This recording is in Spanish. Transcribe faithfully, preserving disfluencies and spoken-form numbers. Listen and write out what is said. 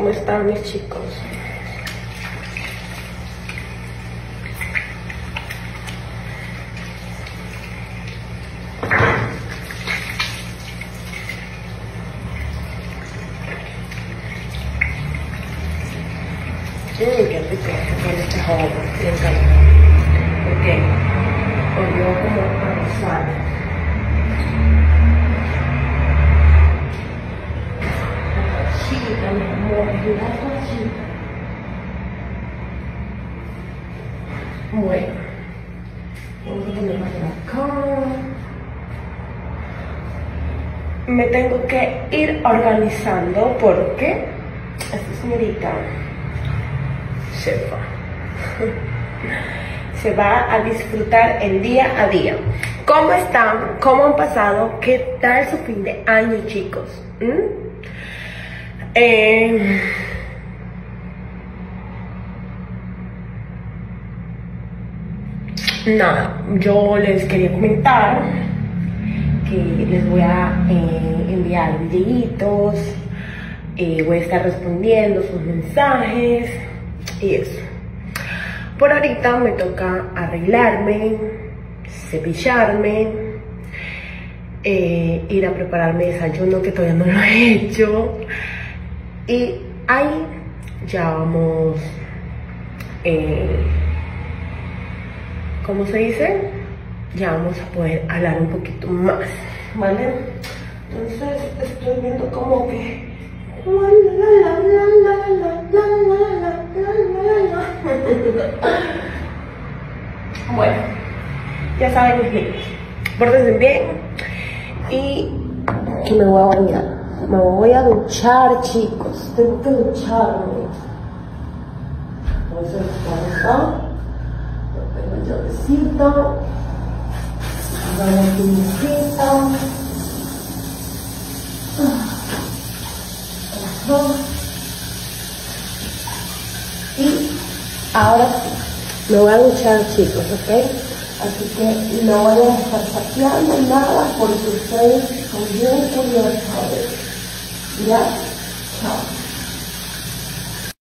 ¿Cómo están mis chicos? Mmm, qué rico con este jugo, me encanta. Porque olió como a rosado. Chita, mi amor, mira la chita. Bueno, vamos a ponerla por acá. Me tengo que ir organizando porque esta señorita se va. Se va a disfrutar el día a día. ¿Cómo están? ¿Cómo han pasado? ¿Qué tal su fin de año, chicos? ¿Mm? Eh, nada, yo les quería comentar que les voy a eh, enviar videitos, eh, voy a estar respondiendo sus mensajes y eso. Por ahorita me toca arreglarme, cepillarme, eh, ir a prepararme desayuno que todavía no lo he hecho. Y ahí ya vamos, eh, ¿cómo se dice? Ya vamos a poder hablar un poquito más, ¿vale? Entonces estoy viendo como que... Bueno, ya saben mis niños, pórtense bien y que me voy a bañar. Me voy a duchar, chicos. Tengo que ducharme. Entonces, acá. Tengo el llavecito. La pinecita. Y ahora sí, me voy a duchar, chicos, ¿ok? Así que no voy a estar saqueando nada porque ustedes son bien curiosos. Ya, chao.